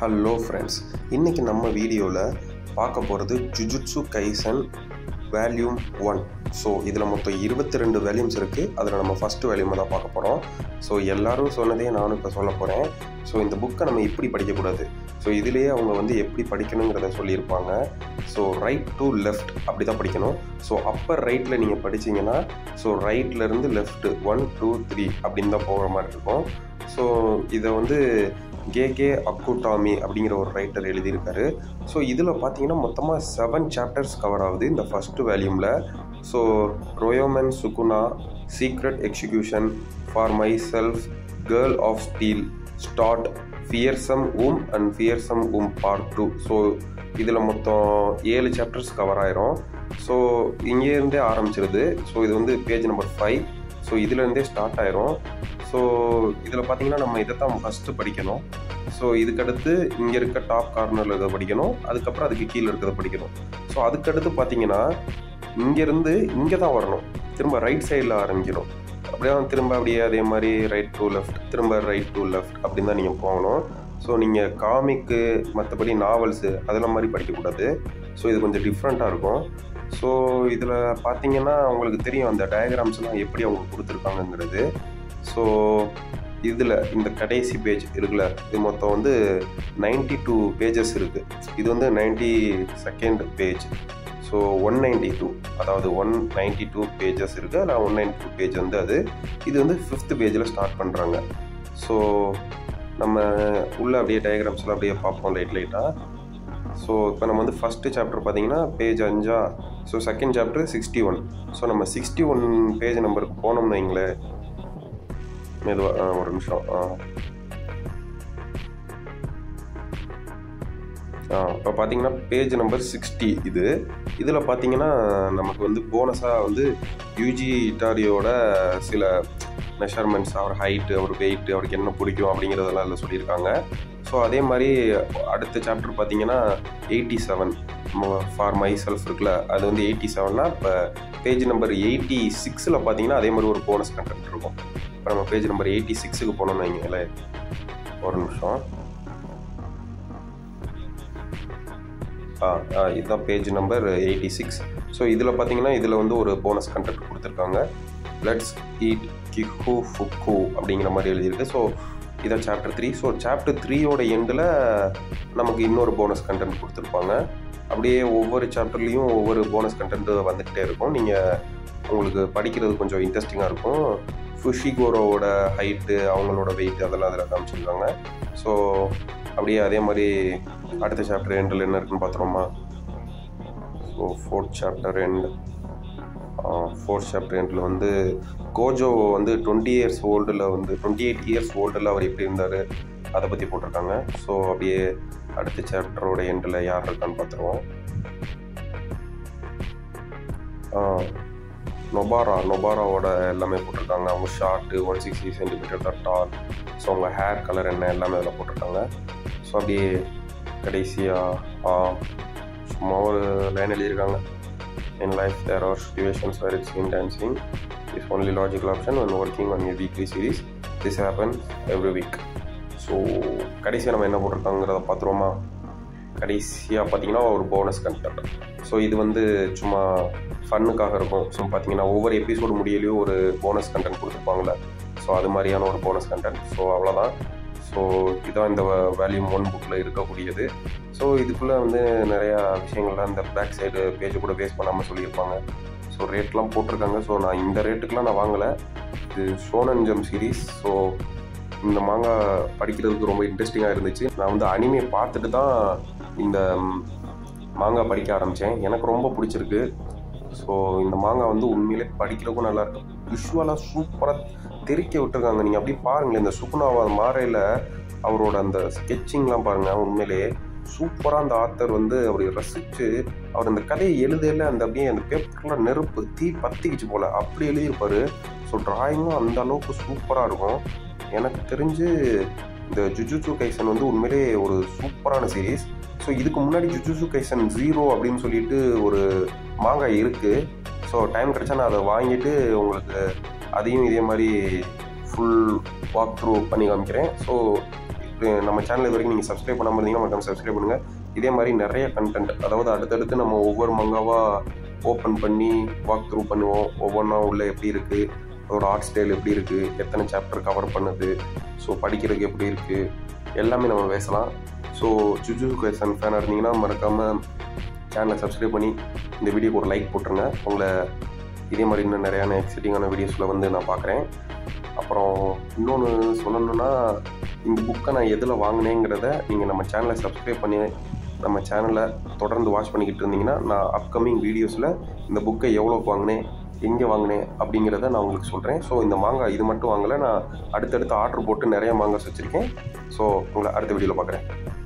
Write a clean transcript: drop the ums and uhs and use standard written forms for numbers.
Hello friends, இன்றைக்கி நம்ம வீடியோவில் பார்க்க போகிறது ஜுஜுட்சு கைசன் வேல்யூம் 1. ஸோ இதில் மொத்தம் 22 வேல்யூம்ஸ் இருக்குது. அதில் நம்ம ஃபஸ்ட்டு வேல்யூமை தான் பார்க்க போகிறோம். ஸோ எல்லோரும் சொன்னதே நானும் இப்போ சொல்ல போகிறேன். ஸோ இந்த புக்கை நம்ம இப்படி படிக்கக்கூடாது. ஸோ இதிலேயே அவங்க எப்படி படிக்கணுங்கிறத சொல்லியிருப்பாங்க. ஸோ ரைட் டு லெஃப்ட் அப்படி தான் படிக்கணும். ஸோ அப்பர் ரைட்டில் நீங்கள் படிச்சிங்கன்னா ஸோ ரைட்லேருந்து லெஃப்ட்டு 1 2 3 அப்படின்னு தான் போகிற மாதிரி இருக்கும். ஸோ இதை Wildcardtamil அப்படிங்கிற ஒரு ரைட்டர் எழுதியிருக்காரு. ஸோ இதில் பார்த்தீங்கன்னா மொத்தமாக 7 சாப்டர்ஸ் கவர் ஆகுது இந்த ஃபஸ்ட்டு வேல்யூமில். So Ryomen Sukuna, secret execution, for myself, girl of steel, start, fearsome and fearsome part 2. So இதில் மொத்தம் 7 சாப்டர்ஸ் கவர் ஆயிரும். ஸோ இங்கேருந்தே ஆரம்பிச்சிருது. ஸோ இது பேஜ் நம்பர் 5. ஸோ இதுலேருந்தே ஸ்டார்ட் ஆயிரும். ஸோ இதில் பார்த்தீங்கன்னா நம்ம இதை தான் ஃபஸ்ட்டு படிக்கணும். ஸோ இதுக்கடுத்து இங்கே இருக்க டாப் கார்னரில் இருக்கிறத படிக்கணும். அதுக்கப்புறம் அதுக்கு கீழே இருக்கிறத படிக்கணும். ஸோ அதுக்கடுத்து பார்த்தீங்கன்னா இங்கேருந்து இங்கே தான் வரணும். திரும்ப ரைட் சைடில் ஆரம்பிக்கணும். அப்படியே அதே மாதிரி ரைட் டு லெஃப்ட், திரும்ப ரைட் டு லெஃப்ட் அப்படின்னு தான் நீங்கள் போகணும். ஸோ நீங்கள் காமிக்கு மற்றபடி நாவல்ஸு அதெல்லாம் மாதிரி படிக்கக்கூடாது. ஸோ இது கொஞ்சம் டிஃப்ரெண்ட்டாக இருக்கும். ஸோ இதில் பார்த்தீங்கன்னா உங்களுக்கு தெரியும் அந்த டயக்ராம்ஸ்லாம் எப்படி அவங்க கொடுத்துருக்காங்கங்கிறது. ஸோ இதில் இந்த கடைசி பேஜ் இருக்குல்ல, இது மொத்தம் 92 பேஜஸ் இருக்குது. இது 92nd பேஜ். ஸோ 192, அதாவது 192 பேஜஸ் இருக்குது. அதில் 192 பேஜ் இது 5th பேஜில் ஸ்டார்ட் பண்ணுறாங்க. ஸோ நம்ம உள்ள அப்படியே டயக்ராம்ஸ்லாம் அப்படியே பார்ப்போம் லைட்டாக. ஸோ இப்போ நம்ம ஃபஸ்ட்டு சாப்டர் பார்த்தீங்கன்னா page 5. So second chapter 61. So நம்ம 61 பேஜ் நம்பருக்கு போனோம்னு வைங்களேன். மெதுவாக ஒரு நிமிஷம். இப்போ பார்த்தீங்கன்னா பேஜ் நம்பர் 60. இதில் பார்த்தீங்கன்னா நமக்கு போனஸாக யூஜி இட்டாரியோட சில மெஷர்மெண்ட்ஸ், அவர் ஹைட்டு, அவர் வெயிட்டு, அவருக்கு என்ன பிடிக்கும் அப்படிங்கிறதெல்லாம் இதில் சொல்லியிருக்காங்க. ஸோ அதே மாதிரி அடுத்த சாப்டர் பார்த்தீங்கன்னா 87 ஃபார் மை செல்ஃப் இருக்குல்ல, அது 87னா இப்போ பேஜ் நம்பர் 86ல் பார்த்தீங்கன்னா அதே மாதிரி ஒரு போனஸ் கண்டென்ட் இருக்கும். இப்போ நம்ம பேஜ் நம்பர் 86க்கு போனோம்னு வைங்களேன். ஒரு நிமிஷம். இதுதான் பேஜ் நம்பர் 86. ஸோ இதில் பார்த்தீங்கன்னா இதில் ஒரு போனஸ் கண்டென்ட் கொடுத்துருக்காங்க. லெட்ஸ் ஈட் கிஹு ஃபுக்கு அப்படிங்கிற மாதிரி எழுதியிருக்கு. ஸோ இதான் சாப்டர் 3. ஸோ சாப்டர் 3யோட எண்டில் நமக்கு இன்னொரு போனஸ் கண்டென்ட் கொடுத்துருப்பாங்க. அப்படியே ஒவ்வொரு சாப்டர்லேயும் ஒவ்வொரு போனஸ் கண்டென்ட்டு வந்துக்கிட்டே இருக்கும். உங்களுக்கு படிக்கிறது கொஞ்சம் இன்ட்ரெஸ்டிங்காக இருக்கும். ஃபுஷிகோரோவோட ஹைட்டு, அவங்களோட வெயிட் அதெல்லாம் அதில் காமிச்சிருக்காங்க. ஸோ அப்படியே அதே மாதிரி அடுத்த சாப்டர் எண்டில் என்ன இருக்குன்னு பார்த்துருவோமா. So 4th chapter end. 4th chapter எண்டில் கோஜோ 20 இயர்ஸ் ஓல்டில் 28 இயர்ஸ் ஓல்டில் அவர் எப்படி இருந்தார் அதை பற்றி போட்டிருக்காங்க. ஸோ அப்படியே அடுத்த சாப்டரோட எண்டில் யார் இருக்கான்னு பார்த்துருவோம். நொபாராவோட எல்லாமே போட்டிருக்காங்க. அவங்க ஷார்ட்டு 160 சென்டிமீட்டர் தான் டால். ஸோ அவங்க ஹேர் கலர் என்ன எல்லாமே அதில் போட்டிருக்காங்க. ஸோ அப்படியே கடைசியாக சும்மா ஒரு லைன் எழுதியிருக்காங்க. In life there are situations where it's in dancing is only logical option when working on a weekly series. This happens every week. So கடைசியாக நம்ம என்ன போட்டிருக்காங்கிறத பார்த்துருவோமா. கடைசியாக பார்த்தீங்கன்னா ஒரு போனஸ் கண்டென்ட். ஸோ இது சும்மா ஃபன்னுக்காக இருக்கும். ஸோ பார்த்தீங்கன்னா ஒவ்வொரு எபிசோடு முடியலையும் ஒரு போனஸ் கண்டென்ட் கொடுத்துருப்பாங்களே. ஸோ அது மாதிரியான ஒரு போனஸ் கண்டென்ட். ஸோ அவ்வளோதான். ஸோ இதுதான் இந்த வேல்யூம் 1 புக்கில் இருக்கக்கூடியது. ஸோ இதுக்குள்ளே நிறையா விஷயங்கள்லாம் இந்த பேக் சைடு பேஜை கூட வேஸ்ட் பண்ணாமல் சொல்லியிருப்பாங்க. ஸோ ரேட்லாம் போட்டிருக்காங்க. ஸோ நான் இந்த ரேட்டுக்கெலாம் நான் வாங்கலை. இது ஷோனன் ஜம்ப் சீரீஸ். ஸோ இந்த மாங்கா படிக்கிறதுக்கு ரொம்ப இன்ட்ரெஸ்டிங்காக இருந்துச்சு. நான் அனிமே பார்த்துட்டு தான் இந்த மாங்கா படிக்க ஆரம்பித்தேன். எனக்கு ரொம்ப பிடிச்சிருக்கு. ஸோ இந்த மாங்கா உண்மையிலே படிக்கிறதுக்கும் நல்லாயிருக்கு. விஷுவலாக சூப்பராக தெரிக்க விட்டுருக்காங்க. நீங்கள் அப்படியே பாருங்களேன். இந்த சுகுனாவா மாறையில் அவரோட அந்த ஸ்கெட்சிங்லாம் பாருங்கள். உண்மையிலே சூப்பராக அந்த ஆத்தர் அப்படி ரசித்து அவர் அந்த கதையை எழுதையில் அப்படியே அந்த பேப்பர்லாம் நெருப்பு தீ பற்றிக்கிச்சு போல் அப்படி எழுதியிருப்பார். ஸோ ட்ராயிங்கும் அந்த அளவுக்கு சூப்பராக இருக்கும். எனக்கு தெரிஞ்சு இந்த ஜுஜுட்சு கைசன் உண்மையிலே ஒரு சூப்பரான சீரீஸ். ஸோ இதுக்கு முன்னாடி ஜுஜுட்சு கைசன் 0 அப்படின்னு சொல்லிட்டு ஒரு மாங்கா இருக்குது. ஸோ டைம் கிடச்சா நான் அதை வாங்கிட்டு உங்களுக்கு அதையும் இதே மாதிரி ஃபுல் வாக் த்ரூ பண்ணி காமிக்கிறேன். ஸோ நம்ம சேனல் இது வரைக்கும் நீங்கள் சப்ஸ்கிரைப் பண்ணாமல் இருந்தீங்கன்னா மறக்காம சப்ஸ்கிரைப் பண்ணுங்கள். இதே மாதிரி நிறைய கண்டென்ட், அதாவது அடுத்தடுத்து நம்ம ஒவ்வொரு மங்காவாக ஓப்பன் பண்ணி வாக் த்ரூ பண்ணுவோம். ஒவ்வொன்றா உள்ள எப்படி இருக்குது, அதோட ஆர்ட் ஸ்டைல் எப்படி இருக்குது, எத்தனை சாப்டர் கவர் பண்ணுது, ஸோ படிக்கிறதுக்கு எப்படி இருக்குது, எல்லாமே நம்ம பேசலாம். ஸோ ஜுஜுட்சு கைசன் ஃபேனாக இருந்தீங்கன்னா மறக்காமல் சேனலை சப்ஸ்கிரைப் பண்ணி இந்த வீடியோக்கு ஒரு லைக் போட்டுருங்க. உங்களை இதே மாதிரி இன்னும் நிறையான எக்ஸைட்டிங்கான வீடியோஸில் வந்து நான் பார்க்குறேன். அப்புறம் இன்னொன்று சொல்லணுன்னா, இந்த புக்கை நான் எதில் வாங்கினேங்கிறத நீங்கள் நம்ம சேனலை சப்ஸ்கிரைப் பண்ணி நம்ம சேனலை தொடர்ந்து வாட்ச் பண்ணிக்கிட்டு இருந்தீங்கன்னா நான் அப்கமிங் வீடியோஸில் இந்த புக்கை எவ்வளோக்கு வாங்கினேன், எங்கே வாங்கினேன் அப்படிங்கிறத நான் உங்களுக்கு சொல்கிறேன். ஸோ இந்த மாங்கா இது மட்டும் வாங்கலை, நான் அடுத்தடுத்து ஆர்டர் போட்டு நிறைய மாங்காஸ் வச்சுருக்கேன். ஸோ உங்களை அடுத்த வீடியோவில் பார்க்குறேன்.